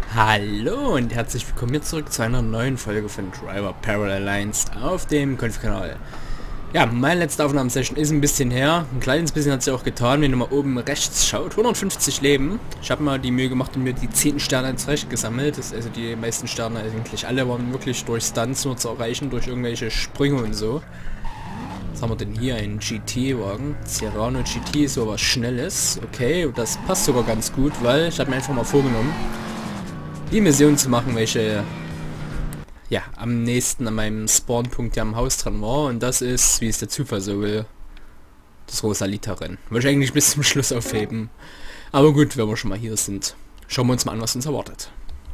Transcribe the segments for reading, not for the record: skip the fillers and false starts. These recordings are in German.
Hallo und herzlich willkommen hier zurück zu einer neuen Folge von Driver Paralyzed auf dem Konfi-Kanal. Ja, meine letzte Aufnahmesession ist ein bisschen her. Ein kleines bisschen hat sie auch getan, wenn ihr mal oben rechts schaut. 150 Leben. Ich habe mal die Mühe gemacht und mir die 10 Sterne als Recht gesammelt. Das, also die meisten Sterne, eigentlich alle, waren wirklich durch Stunts nur zu erreichen, durch irgendwelche Sprünge und so. Was haben wir denn hier? Ein GT-Wagen. Serrano GT ist so was Schnelles. Okay, das passt sogar ganz gut, weil ich habe mir einfach mal vorgenommen, die Mission zu machen, welche ja am nächsten an meinem Spawnpunkt ja am Haus dran war, und das ist, wie es der Zufall so will, das Rosalita-Rennen. Wollte ich eigentlich bis zum Schluss aufheben, aber gut, wenn wir schon mal hier sind, schauen wir uns mal an, was uns erwartet.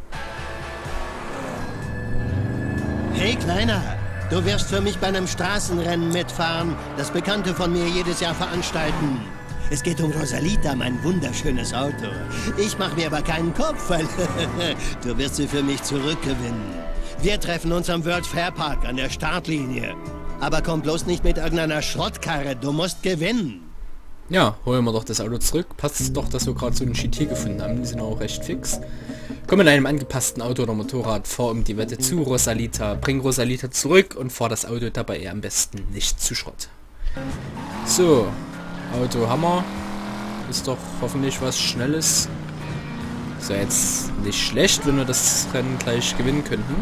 Hey Kleiner, du wirst für mich bei einem Straßenrennen mitfahren, das Bekannte von mir jedes Jahr veranstalten. Es geht um Rosalita, mein wunderschönes Auto. Ich mache mir aber keinen Kopf, weil du wirst sie für mich zurückgewinnen. Wir treffen uns am World Fair Park an der Startlinie. Aber komm bloß nicht mit irgendeiner Schrottkarre, du musst gewinnen. Ja, holen wir doch das Auto zurück. Passt doch, dass wir gerade so einen GT gefunden haben. Die sind auch recht fix. Komm mit einem angepassten Auto oder Motorrad, fahr um die Wette zu Rosalita. Bring Rosalita zurück und fahr das Auto dabei eher am besten nicht zu Schrott. So, Auto Hammer. Ist doch hoffentlich was Schnelles. Ist ja jetzt nicht schlecht, wenn wir das Rennen gleich gewinnen könnten.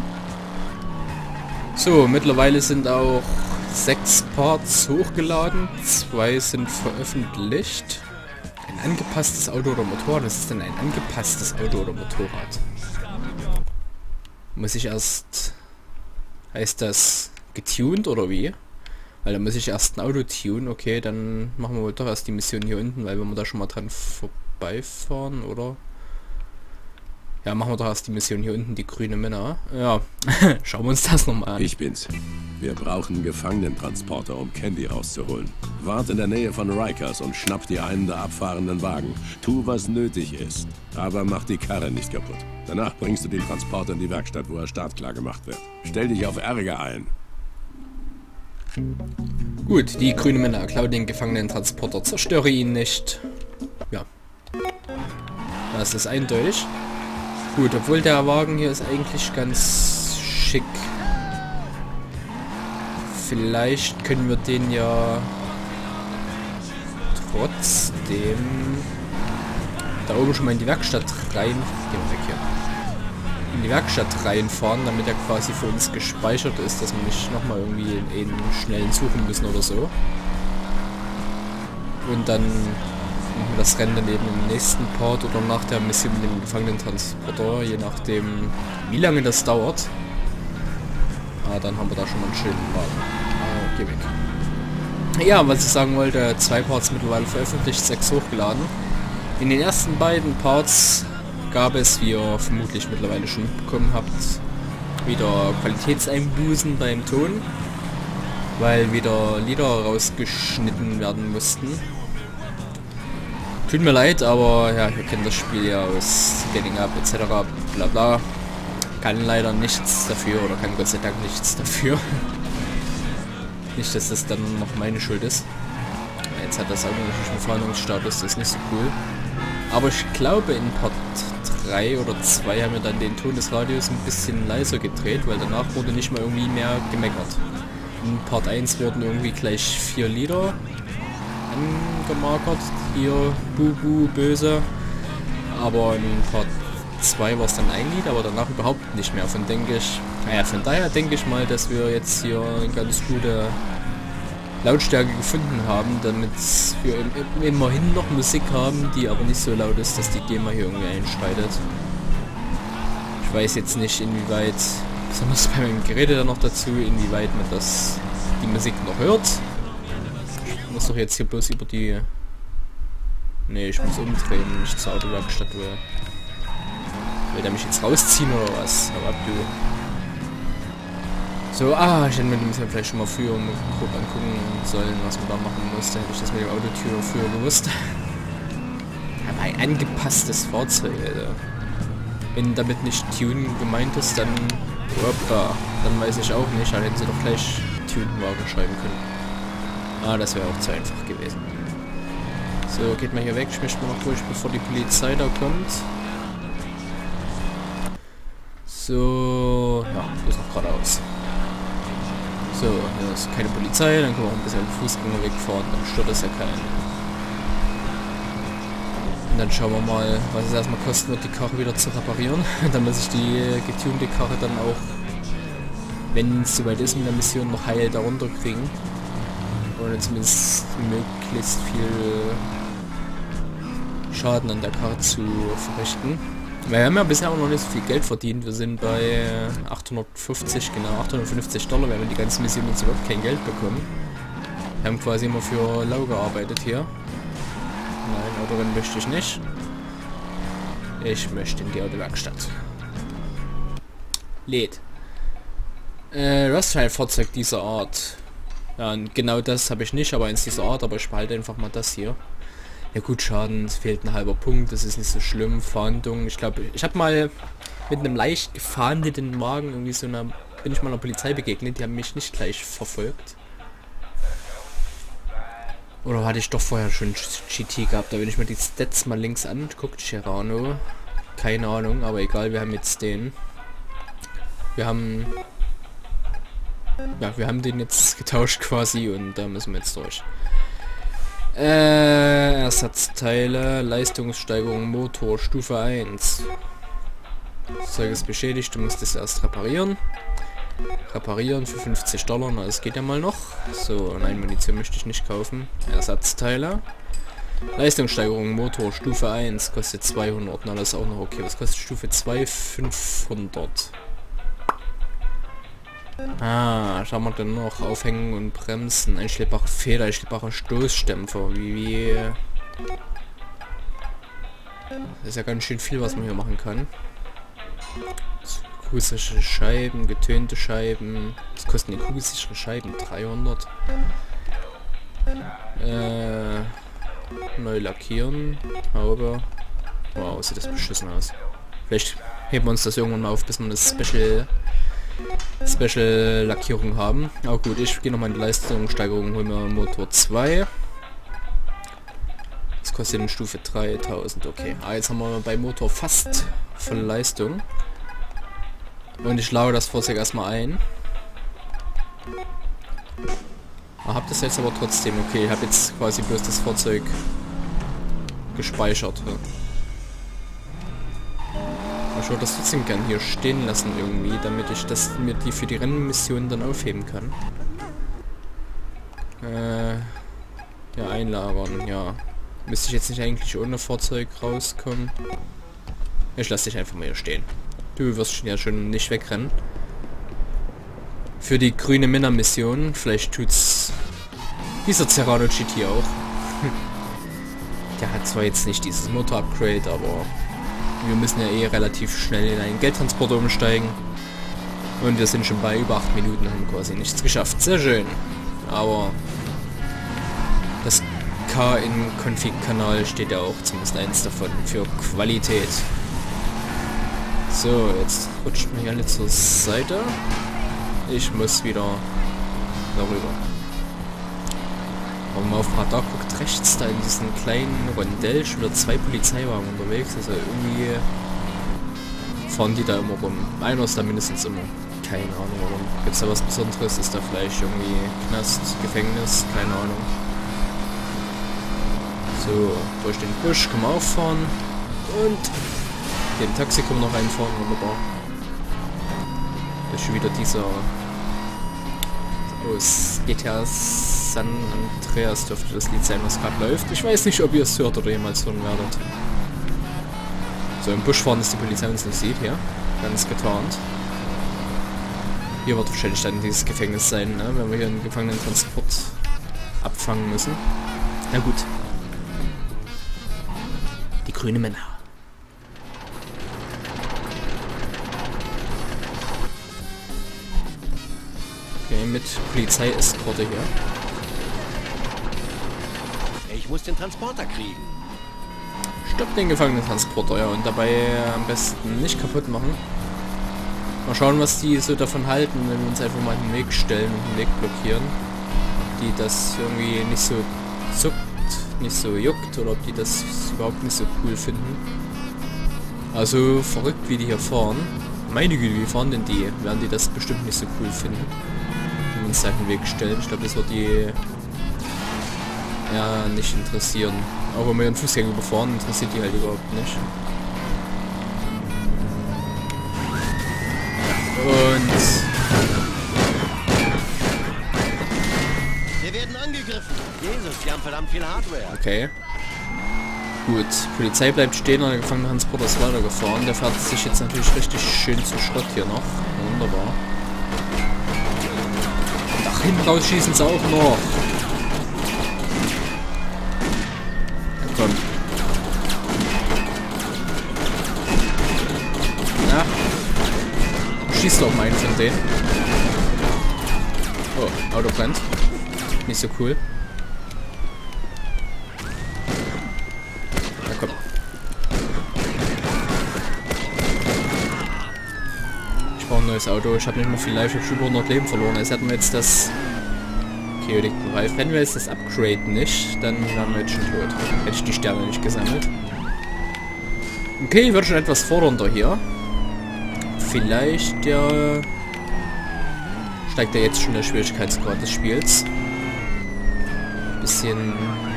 So, mittlerweile sind auch 6 Parts hochgeladen, 2 sind veröffentlicht. Ein angepasstes Auto oder Motorrad, was ist denn ein angepasstes Auto oder Motorrad? Muss ich erst... Heißt das getuned oder wie? Weil da muss ich erst ein Auto tunen, okay, dann machen wir wohl doch erst die Mission hier unten, weil wenn wir da schon mal dran vorbeifahren, oder? Ja, machen wir doch erst die Mission hier unten, die grüne Männer. Ja, schauen wir uns das nochmal an. Ich bin's. Wir brauchen einen Gefangenentransporter, um Candy rauszuholen. Wart in der Nähe von Rikers und schnapp dir einen der abfahrenden Wagen. Tu, was nötig ist. Aber mach die Karre nicht kaputt. Danach bringst du den Transporter in die Werkstatt, wo er startklar gemacht wird. Stell dich auf Ärger ein. Gut, die grüne Männer klauen den Gefangenentransporter, zerstöre ihn nicht. Ja. Das ist eindeutig. Gut, obwohl der Wagen hier ist eigentlich ganz schick. Vielleicht können wir den ja trotzdem da oben schon mal in die Werkstatt rein... Gehen wir weg hier. In die Werkstatt reinfahren, damit er quasi für uns gespeichert ist, dass wir nicht nochmal irgendwie einen schnellen suchen müssen oder so. Und dann machen wir das Rennen daneben im nächsten Part oder nach der Mission mit dem Gefangenentransporter, je nachdem wie lange das dauert. Ah, dann haben wir da schon mal einen schönen Wagen. Ah, geh weg. Ja, was ich sagen wollte, 2 Parts mittlerweile veröffentlicht, 6 hochgeladen. In den ersten beiden Parts gab es, wie ihr vermutlich mittlerweile schon bekommen habt, wieder Qualitätseinbußen beim Ton, weil wieder Lieder rausgeschnitten werden mussten. Tut mir leid, aber ja, ihr kennt das Spiel ja aus Getting Up etc. bla bla. Kann leider nichts dafür oder kann Gott sei Dank nichts dafür. Nicht, dass das dann noch meine Schuld ist. Jetzt hat das auch natürlich einen Fahndungsstatus, das ist nicht so cool. Aber ich glaube in Part 3 oder 2 haben wir dann den Ton des Radios ein bisschen leiser gedreht, weil danach wurde nicht mal irgendwie mehr gemeckert. In Part 1 wurden irgendwie gleich 4 Lieder angemarkert, hier Bubu, böse, aber in Part 2 war es dann ein Lied, aber danach überhaupt nicht mehr. Von daher denke ich mal, dass wir jetzt hier eine ganz gute Lautstärke gefunden haben, damit wir immerhin noch Musik haben, die aber nicht so laut ist, dass die GEMA hier irgendwie einschreitet. Ich weiß jetzt nicht, inwieweit, besonders bei meinem Gerät dann noch dazu, inwieweit man die Musik noch hört. Ich muss doch jetzt hier bloß über die... Ne, ich muss umdrehen, wenn ich zur Autowerkstatt will. Will der mich jetzt rausziehen oder was? Aber ab du. So, ich hätte mir die Mission vielleicht schon mal früher grob angucken sollen, was man da machen musste. Hätte ich das mit dem Autotür früher gewusst. Aber ein angepasstes Fahrzeug, Alter. Wenn damit nicht Tune gemeint ist, dann... dann weiß ich auch nicht. Dann hätten sie doch gleich Tune-Wagen schreiben können. Das wäre auch zu einfach gewesen. So, geht mal hier weg. Ich möchte mal noch durch, bevor die Polizei da kommt. So, ja, ist noch geradeaus. So, hier ist keine Polizei, dann können wir auch ein bisschen am Fußgängerweg fahren, dann stört das ja keinen. Und dann schauen wir mal, was es erstmal kosten wird, die Karre wieder zu reparieren. Dann muss ich die getunte Karre dann auch, wenn es soweit ist mit der Mission, noch heil darunter kriegen. Ohne zumindest möglichst viel Schaden an der Karre zu verrichten. Wir haben ja bisher auch noch nicht so viel Geld verdient. Wir sind bei 850, genau, 850 $. Wir haben die ganze Mission jetzt überhaupt kein Geld bekommen. Wir haben quasi immer für lau gearbeitet hier. Nein, Autorennen möchte ich nicht. Ich möchte in die Autowerkstatt. Lädt. Du hast ein Fahrzeug dieser Art. Ja, und genau das habe ich nicht, aber eins dieser Art, aber ich behalte einfach mal das hier. Ja gut, Schaden, es fehlt ein halber Punkt, das ist nicht so schlimm. Fahndung, ich glaube, ich habe mal mit einem leicht gefahndeten Wagen irgendwie so einer, bin ich mal einer Polizei begegnet, die haben mich nicht gleich verfolgt. Oder hatte ich doch vorher schon GT gehabt, da wenn ich mir die Stats mal links anguckt, Gerano, keine Ahnung, aber egal, wir haben jetzt den. Wir haben den jetzt getauscht quasi und da müssen wir jetzt durch. Ersatzteile, Leistungssteigerung, Motor, Stufe 1. Zeug ist beschädigt, du musst es erst reparieren. Reparieren für 50 $, na das geht ja mal noch. So, nein, Munition möchte ich nicht kaufen. Ersatzteile. Leistungssteigerung, Motor, Stufe 1, kostet 200, na das ist auch noch okay. Was kostet Stufe 2? 500. Ah, schauen wir dann noch. Aufhängen und Bremsen, einstellbare Feder, einstellbare Stoßdämpfer, wie... Das ist ja ganz schön viel, was man hier machen kann. Kugelsichere Scheiben, getönte Scheiben. Was kosten die kugelsichere Scheiben? 300. Neu lackieren. Haube. Wow, sieht das beschissen aus. Vielleicht heben wir uns das irgendwann mal auf, bis wir das Special Lackierung haben. Aber gut, ich gehe nochmal in die Leistungssteigerung, holen wir Motor 2. Das kostet in Stufe 3000, okay. Ah, jetzt haben wir bei Motor fast volle Leistung. Und ich lade das Fahrzeug erstmal ein. Hab das jetzt aber trotzdem, okay, ich habe jetzt quasi bloß das Fahrzeug gespeichert. Ja. Ich würde das trotzdem gern hier stehen lassen irgendwie, damit ich das mir die für die Rennmission dann aufheben kann. Ja, einlagern, ja. Müsste ich jetzt nicht eigentlich ohne Fahrzeug rauskommen? Ich lasse dich einfach mal hier stehen. Du wirst ja schon nicht wegrennen. Für die grüne Männer-Mission, vielleicht tut's dieser Cerrado GT auch. Der hat zwar jetzt nicht dieses Motor-Upgrade, aber wir müssen ja eh relativ schnell in einen Geldtransporter umsteigen. Und wir sind schon bei über 8 Minuten, haben quasi nichts geschafft. Sehr schön. Aber das K im Config-Kanal steht ja auch zumindest eins davon für Qualität. So, jetzt rutscht mich alle zur Seite. Ich muss wieder darüber. Aber mal auf Radar guckt rechts, da in diesem kleinen Rondell schon wieder 2 Polizeiwagen unterwegs. Also irgendwie fahren die da immer rum. Einer ist da mindestens immer. Keine Ahnung warum. Gibt es da was Besonderes? Ist da vielleicht irgendwie Knast, Gefängnis? Keine Ahnung. So, durch den Busch können wir auch fahren. Und den Taxi können wir noch reinfahren. Wunderbar. Das ist schon wieder dieser aus GTA San Andreas dürfte das Lied sein, was gerade läuft. Ich weiß nicht, ob ihr es hört oder jemals hören werdet. So, im Busch fahren, dass die Polizei uns nicht sieht, ja. Ganz getarnt. Hier wird wahrscheinlich dann dieses Gefängnis sein, ne? Wenn wir hier einen Gefangenentransport abfangen müssen. Na gut. Die grüne Männer. Okay, mit Polizei-Eskorte hier. Ich muss den Transporter kriegen. Stopp den Gefangenentransporter, ja, und dabei am besten nicht kaputt machen. Mal schauen, was die so davon halten, wenn wir uns einfach mal in den Weg stellen und den Weg blockieren. Ob die das irgendwie nicht so zuckt, nicht so juckt, oder ob die das überhaupt nicht so cool finden. Also verrückt, wie die hier fahren. Meine Güte, wie fahren denn die? Werden die das bestimmt nicht so cool finden, wenn wir uns da in den Weg stellen. Ich glaube, das wird die ja nicht interessieren. Auch wenn wir den Fußgänger überfahren, interessiert die halt überhaupt nicht. Und Wir werden angegriffen. Jesus, die haben verdammt viel Hardware. okay. Gut, Polizei bleibt stehen und der Gefangenentransporter ist weitergefahren. Der fährt sich jetzt natürlich richtig schön zu Schrott hier noch. Wunderbar. Nach hinten rausschießen sie auch noch. Ja, komm. Na. Schießt doch mal einen von denen. Oh, Auto brennt. Nicht so cool. Na komm. Ich brauche ein neues Auto. Ich habe nicht mehr viel Life. Ich habe über 100 Leben verloren. Jetzt hätten wir jetzt das... Okay, liegt bereit. Wenn wir jetzt das Upgrade nicht, dann wären wir jetzt schon tot. Hätte ich die Sterne nicht gesammelt. Okay, wird schon etwas fordernder hier. Vielleicht ja... steigt er jetzt schon der Schwierigkeitsgrad des Spiels. Bisschen...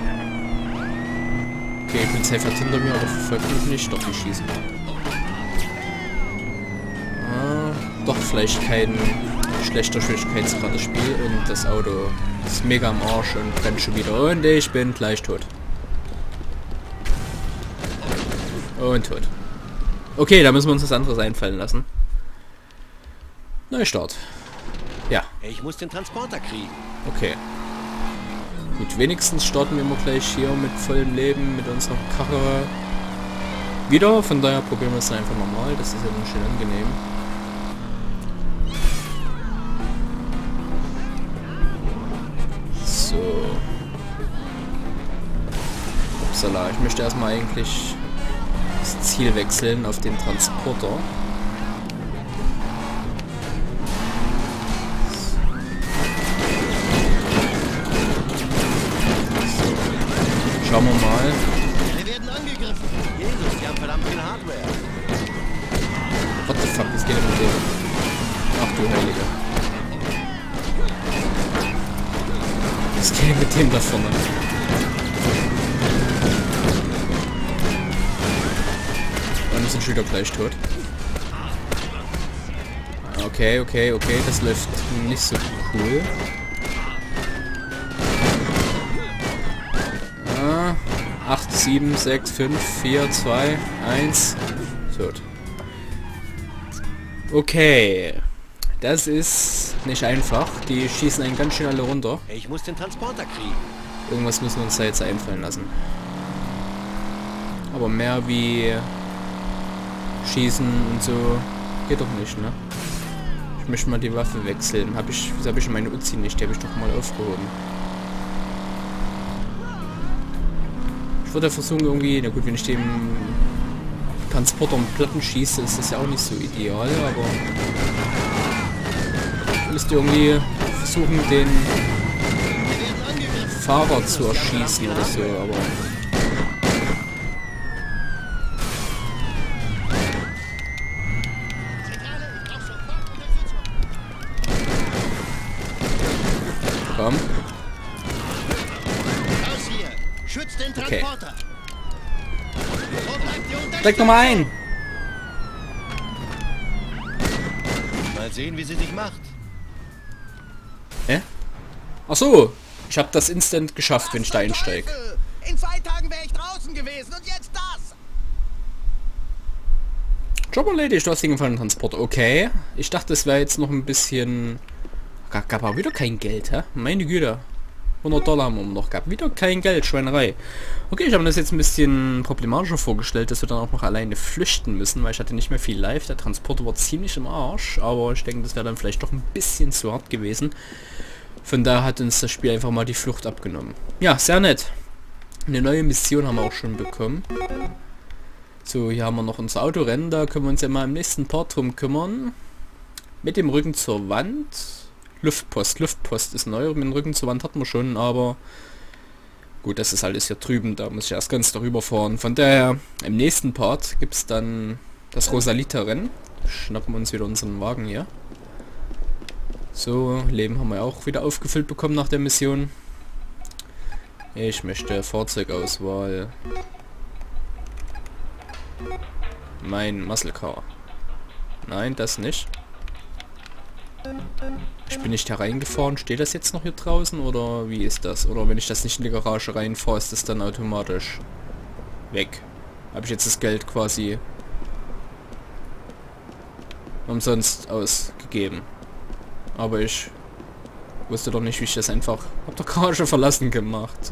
Okay, die Polizei fährt hinter mir, aber verfolgt mich nicht. Doch, die schießen. Ah, doch vielleicht kein schlechter Schwierigkeitsgrad des Spiel. Und das Auto ist mega am Arsch und brennt schon wieder. Und ich bin gleich tot. Und tot. Okay, da müssen wir uns was anderes einfallen lassen. Neustart. Ja. Ich muss den Transporter kriegen. Okay. Gut, wenigstens starten wir immer gleich hier mit vollem Leben, mit unserer Karre wieder. Von daher probieren wir es dann einfach nochmal. Das ist ja dann schön angenehm. So. Upsala, ich möchte erstmal eigentlich das Ziel wechseln auf den Transporter. Schauen wir mal. Wir werden angegriffen. Jesus, die haben verdammt viel Hardware. What the fuck, was geht denn mit dem? Ach du Heilige. Was geht denn mit dem da vorne? Und wir sind schon wieder gleich tot. Okay, okay, okay, das läuft nicht so cool. 8, 7, 6, 5, 4, 2, 1. Tot. Okay. Das ist nicht einfach. Die schießen einen ganz schön alle runter. Ich muss den Transporter kriegen. Irgendwas müssen wir uns da jetzt einfallen lassen. Aber mehr wie schießen und so geht doch nicht, ne? Ich möchte mal die Waffe wechseln. Wieso habe ich meine Uzi nicht? Die habe ich doch mal aufgehoben. Ich würde versuchen irgendwie, na gut, wenn ich dem Transporter und Platten schieße, ist das ja auch nicht so ideal, aber ich müsste irgendwie versuchen, den Fahrer zu erschießen oder so, aber komm. Okay. Steig nochmal ein! Mal sehen, wie sie sich macht. Hä? Ach so! Ich habe das instant geschafft, wenn ich da einsteige. In 2 Tagen wäre ich draußen gewesen und jetzt das! Job erledigt, du hast den gefallenen Transporter. Okay. Ich dachte, es wäre jetzt noch ein bisschen... Gab aber wieder kein Geld, hä? Meine Güte. 100 $ haben wir noch gehabt. Wieder kein Geld, Schweinerei. Okay, ich habe mir das jetzt ein bisschen problematischer vorgestellt, dass wir dann auch noch alleine flüchten müssen, weil ich hatte nicht mehr viel Live. Der Transporter war ziemlich im Arsch, aber ich denke, das wäre dann vielleicht doch ein bisschen zu hart gewesen. Von daher hat uns das Spiel einfach mal die Flucht abgenommen. Ja, sehr nett. Eine neue Mission haben wir auch schon bekommen. So, hier haben wir noch unser Autorennen, da können wir uns ja mal im nächsten Part drum kümmern. Mit dem Rücken zur Wand. Luftpost ist neu, mit dem Rücken zur Wand hatten wir schon, aber gut, das ist alles hier drüben, da muss ich erst ganz darüber fahren. Von daher, im nächsten Part gibt es dann das Rosalita-Rennen. schnappen uns wieder unseren Wagen hier. So, Leben haben wir auch wieder aufgefüllt bekommen nach der Mission. Ich möchte Fahrzeugauswahl. Mein Muscle Car. Nein, das nicht. Ich bin nicht hereingefahren. Steht das jetzt noch hier draußen oder wie ist das? Oder wenn ich das nicht in die Garage reinfahre, ist das dann automatisch weg. Habe ich jetzt das Geld quasi umsonst ausgegeben. Aber ich wusste doch nicht, wie ich das einfach ab der Garage verlassen gemacht.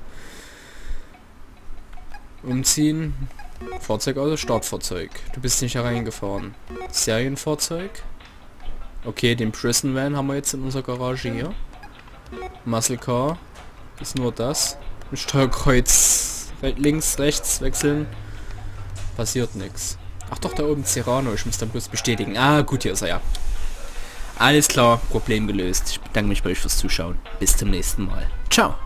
Umziehen. Fahrzeug aus, Startfahrzeug. Du bist nicht hereingefahren. Serienfahrzeug. Okay, den Prison Van haben wir jetzt in unserer Garage hier. Muscle Car. Ist nur das. Steuerkreuz links, rechts wechseln. Passiert nichts. Ach doch, da oben Cyrano. Ich muss dann bloß bestätigen. Ah, gut, hier ist er ja. Alles klar, Problem gelöst. Ich bedanke mich bei euch fürs Zuschauen. Bis zum nächsten Mal. Ciao.